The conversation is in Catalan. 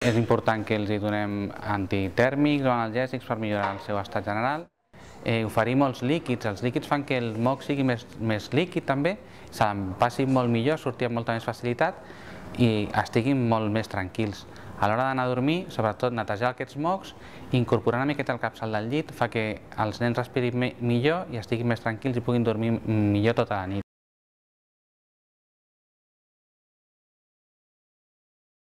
És important que els donem antitèrmics o analgèsics per millorar el seu estat general. Oferir molts líquids. Els líquids fan que el moc sigui més líquid també, se'n passi molt millor, surti amb molta més facilitat i estiguin molt més tranquils. A l'hora d'anar a dormir, sobretot netejar aquests mocs, incorporar una miqueta el capçal del llit fa que els nens respirin millor i estiguin més tranquils i puguin dormir millor tota la nit.